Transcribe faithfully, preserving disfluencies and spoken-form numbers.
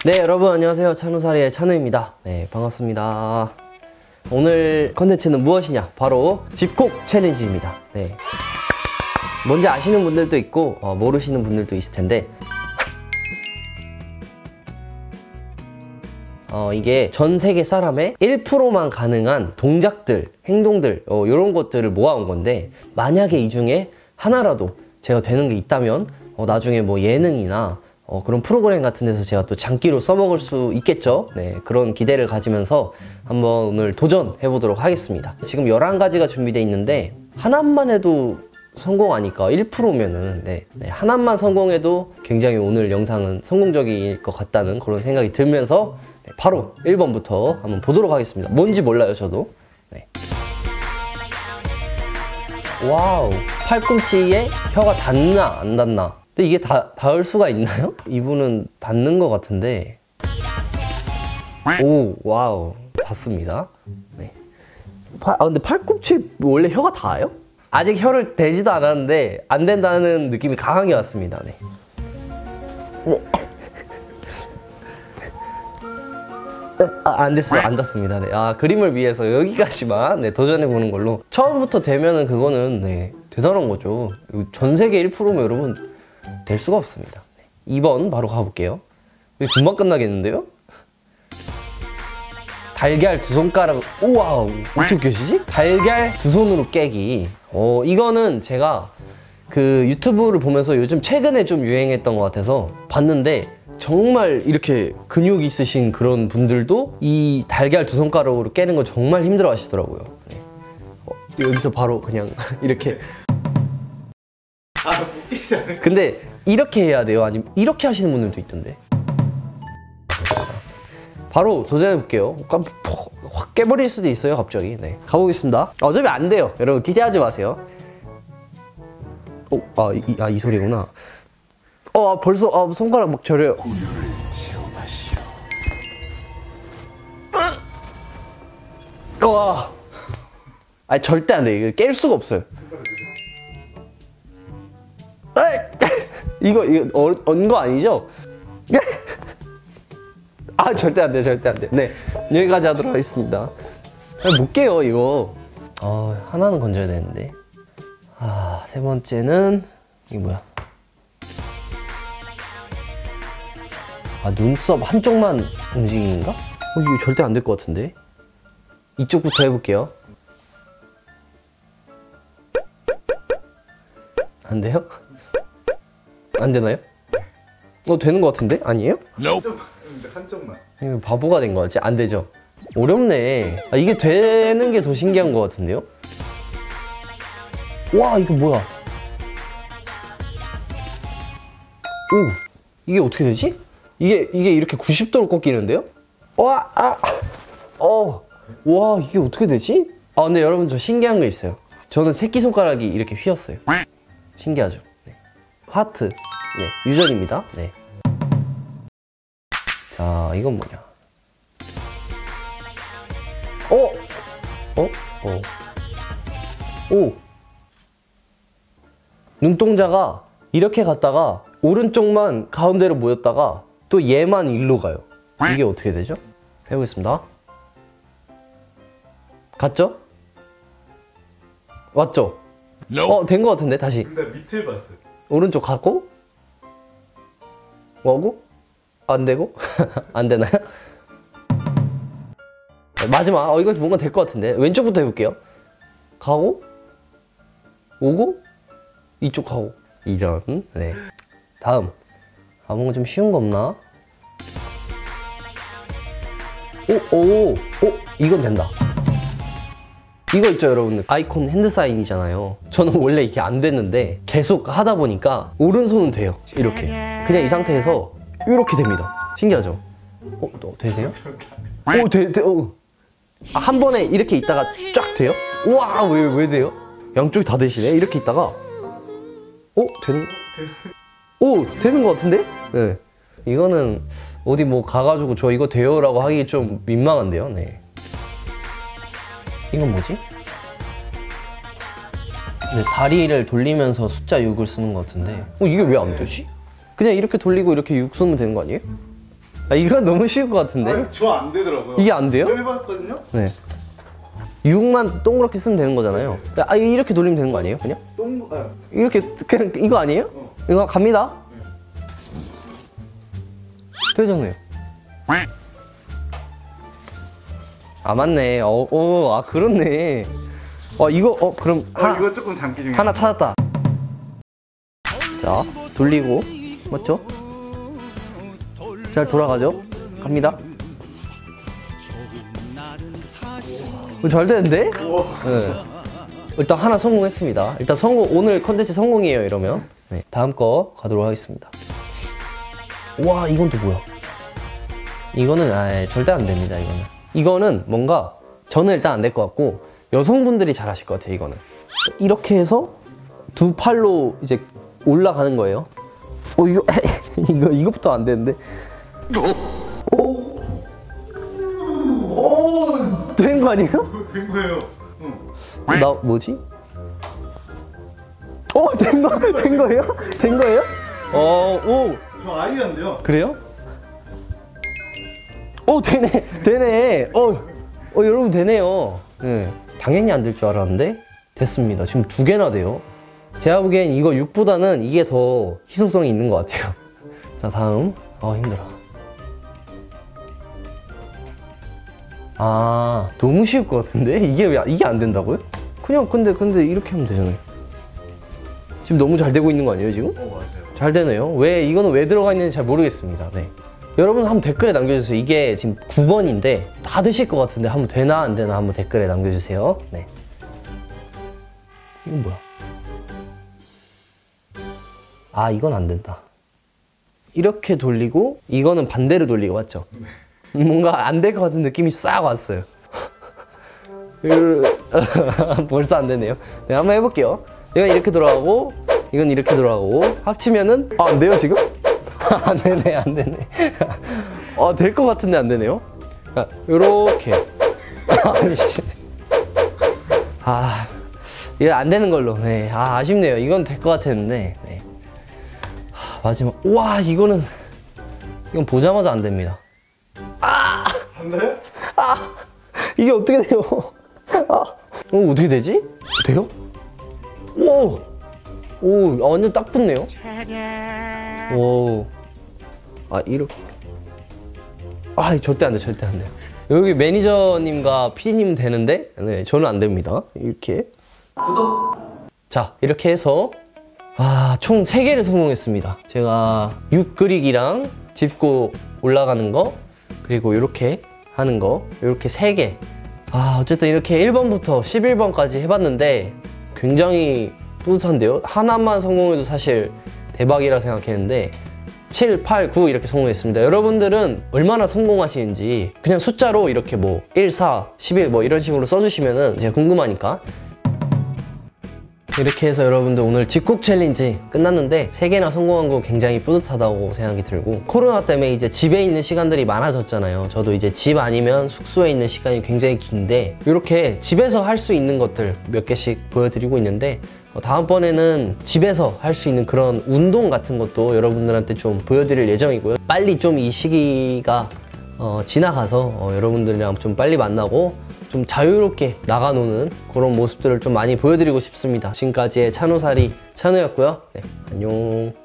네, 여러분 안녕하세요. 찬우사리의 찬우입니다. 네, 반갑습니다. 오늘 컨텐츠는 무엇이냐? 바로 집콕 챌린지입니다. 네, 뭔지 아시는 분들도 있고 어, 모르시는 분들도 있을 텐데 어, 이게 전 세계 사람의 일 퍼센트만 가능한 동작들, 행동들 어, 이런 것들을 모아온 건데, 만약에 이 중에 하나라도 제가 되는 게 있다면 어, 나중에 뭐 예능이나 어, 그런 프로그램 같은 데서 제가 또 장기로 써먹을 수 있겠죠. 네, 그런 기대를 가지면서 한번 오늘 도전해 보도록 하겠습니다. 지금 열한 가지가 준비되어 있는데 하나만 해도 성공하니까 일 퍼센트면은 네, 네, 하나만 성공해도 굉장히 오늘 영상은 성공적일 것 같다는 그런 생각이 들면서 네, 바로 일 번부터 한번 보도록 하겠습니다. 뭔지 몰라요, 저도. 네. 와우, 팔꿈치에 혀가 닿나 안 닿나. 근데 이게 다, 닿을 수가 있나요? 이분은 닿는 것 같은데. 오, 와우, 닿습니다. 네. 파, 아, 근데 팔꿈치 원래 혀가 닿아요? 아직 혀를 대지도 않았는데 안 된다는 느낌이 강하게 왔습니다. 네. 네. 아, 안 됐어요. 안 닿습니다. 네. 아, 그림을 위해서 여기까지만 네, 도전해보는 걸로. 처음부터 되면은 그거는 네, 대단한 거죠. 전 세계 일 퍼센트면 여러분 될 수가 없습니다. 네. 이 번 바로 가볼게요. 금방 끝나겠는데요? 달걀 두 손가락, 우와, 어떻게 깨시지? 달걀 두 손으로 깨기. 어, 이거는 제가 그 유튜브를 보면서 요즘 최근에 좀 유행했던 것 같아서 봤는데, 정말 이렇게 근육 있으신 그런 분들도 이 달걀 두 손가락으로 깨는 거 정말 힘들어 하시더라고요. 네. 어, 여기서 바로 그냥 이렇게. 아, 웃기지 않아요? 근데 이렇게 해야 돼요? 아니면 이렇게 하시는 분들도 있던데. 바로 도전해볼게요. 확 깨버릴 수도 있어요, 갑자기. 네, 가보겠습니다. 어차피 안 돼요. 여러분 기대하지 마세요. 오, 아, 이, 아, 이 소리구나. 어, 벌써 아, 손가락 막 저려요. 와, 아, 절대 안 돼. 이거 깰 수가 없어요. 이거 이거 언 거 아니죠? 아, 절대 안 돼, 절대 안 돼. 네, 여기까지 하도록 하겠습니다. 못 깨요, 이거. 어, 하나는 건져야 되는데. 아, 세 번째는 이게 뭐야? 아, 눈썹 한쪽만 움직이는가? 어, 이거 절대 안 될 것 같은데? 이쪽부터 해볼게요. 안 돼요? 안 되나요? 어, 되는 것 같은데? 아니에요? 한쪽만. 이거 바보가 된 거 같지? 안 되죠? 어렵네. 아, 이게 되는 게 더 신기한 것 같은데요? 와, 이거 뭐야? 오, 이게 어떻게 되지? 이게, 이게 이렇게 구십 도로 꺾이는데요? 와, 아, 어, 와, 이게 어떻게 되지? 아, 근데 여러분, 저 신기한 거 있어요. 저는 새끼손가락이 이렇게 휘었어요. 신기하죠? 네. 하트. 네, 유전입니다. 네. 자, 이건 뭐냐? 어? 어? 어. 오. 눈동자가 이렇게 갔다가 오른쪽만 가운데로 모였다가 또 얘만 일로 가요. 이게 어떻게 되죠? 해보겠습니다. 갔죠? 왔죠? 어, 된 것 같은데, 다시. 근데 밑을 봤어요. 오른쪽 가고 뭐고? 안 되고? 안 되나요? 마지막. 어, 이거 뭔가 될 것 같은데. 왼쪽부터 해볼게요. 가고 오고 이쪽 가고. 이런. 네. 다음. 아, 뭔가 좀 쉬운 거 없나? 오, 오, 오, 이건 된다. 이거 있죠, 여러분. 아이콘 핸드 사인이잖아요. 저는 원래 이게 안 됐는데 계속 하다 보니까 오른손은 돼요. 이렇게. 그냥 이 상태에서 이렇게 됩니다. 신기하죠? 어, 또 되세요? 오, 돼, 돼, 어. 아, 한 번에 이렇게 있다가 쫙 돼요? 우와, 왜, 왜 돼요? 양쪽이 다 되시네? 이렇게 있다가 어? 되는, 오, 되는 것 같은데? 네. 이거는 어디 뭐 가가지고 저 이거 돼요? 라고 하기 좀 민망한데요? 네. 이건 뭐지? 네, 다리를 돌리면서 숫자 육을 쓰는 것 같은데 어, 이게 왜 안 되지? 그냥 이렇게 돌리고 이렇게 육 쓰면 되는 거 아니에요? 아, 이건 너무 쉬울 것 같은데? 저 안 되더라고요. 이게 안 돼요? 저 해봤거든요? 네. 육만 동그랗게 쓰면 되는 거잖아요. 아, 이렇게 돌리면 되는 거 아니에요? 그냥? 똥, 아, 이렇게, 그냥 이거 아니에요? 어. 이거 갑니다. 되잖아요. 아, 맞네. 어, 어, 아, 그렇네. 어, 이거, 어, 그럼 어, 하나, 이거 조금 장기 중에 하나 찾았다. 자, 돌리고, 맞죠? 잘 돌아가죠? 갑니다. 어, 잘 되는데? 네. 일단 하나 성공했습니다. 일단 성공, 오늘 컨텐츠 성공이에요, 이러면. 네, 다음 거 가도록 하겠습니다. 와, 이건 또 뭐야? 이거는, 아, 절대 안 됩니다, 이거는. 이거는 뭔가, 저는 일단 안 될 것 같고, 여성분들이 잘 하실 것 같아요, 이거는. 이렇게 해서 두 팔로 이제 올라가는 거예요. 어, 이거, 이거, 이것부터 안 되는데. 오! 오! 된 거 아니에요? 된 거예요. 응. 나, 뭐지? 어, 된 거, 된 거예요? 된 거예요? 어, 오. 저 아이언데요. 그래요? 오, 되네, 되네. 어, 어, 여러분 되네요. 네. 당연히 안 될 줄 알았는데 됐습니다. 지금 두 개나 돼요. 제가 보기엔 이거 육보다는 이게 더 희소성이 있는 것 같아요. 자, 다음. 아, 힘들어. 아, 너무 쉬울 것 같은데? 이게 왜, 이게 안 된다고요? 그냥, 근데, 근데 이렇게 하면 되잖아요. 지금 너무 잘 되고 있는 거 아니에요, 지금? 어, 맞아요. 잘 되네요. 왜, 이거는 왜 들어가 있는지 잘 모르겠습니다. 네. 여러분 한번 댓글에 남겨주세요. 이게 지금 구 번인데 다 되실 것 같은데 한번 되나 안 되나 한번 댓글에 남겨주세요. 네. 이건 뭐야? 아, 이건 안 된다. 이렇게 돌리고 이거는 반대로 돌리고, 맞죠? 뭔가 안 될 것 같은 느낌이 싹 왔어요. 벌써 안 되네요. 네, 한번 해볼게요. 이건 이렇게 돌아가고 이건 이렇게 돌아가고 합치면은, 아, 안 돼요 지금? 안 되네, 안 되네. 어, 될 것 같은데 안 되네요. 아, 요렇게. 아, 이거 안 되는 걸로. 네, 아, 아쉽네요. 이건 될 것 같았는데. 네. 하, 마지막. 와, 이거는 이건 보자마자 안 됩니다. 아, 안 돼요? 아, 이게 어떻게 돼요? 아, 어, 어떻게 되지? 돼요? 오, 오, 아, 완전 딱 붙네요. 오, 아, 이렇게. 아, 절대 안 돼, 절대 안 돼요. 여기 매니저님과 피디님 되는데, 네, 저는 안 됩니다. 이렇게. 구독! 자, 이렇게 해서, 아, 총 세 개를 성공했습니다. 제가 육 그리기랑 짚고 올라가는 거, 그리고 이렇게 하는 거, 이렇게 세 개. 아, 어쨌든 이렇게 일 번부터 십일 번까지 해봤는데, 굉장히 뿌듯한데요? 하나만 성공해도 사실 대박이라 생각했는데 칠, 팔, 구 이렇게 성공했습니다. 여러분들은 얼마나 성공하시는지 그냥 숫자로 이렇게 뭐 일, 사, 십일 뭐 이런 식으로 써주시면은 제가 궁금하니까. 이렇게 해서 여러분들 오늘 집콕 챌린지 끝났는데 세 개나 성공한 거 굉장히 뿌듯하다고 생각이 들고, 코로나 때문에 이제 집에 있는 시간들이 많아졌잖아요. 저도 이제 집 아니면 숙소에 있는 시간이 굉장히 긴데 이렇게 집에서 할 수 있는 것들 몇 개씩 보여드리고 있는데, 어, 다음번에는 집에서 할 수 있는 그런 운동 같은 것도 여러분들한테 좀 보여드릴 예정이고요. 빨리 좀 이 시기가 어, 지나가서 어, 여러분들이랑 좀 빨리 만나고 좀 자유롭게 나가노는 그런 모습들을 좀 많이 보여드리고 싶습니다. 지금까지의 찬호사리 찬호였고요. 네, 안녕.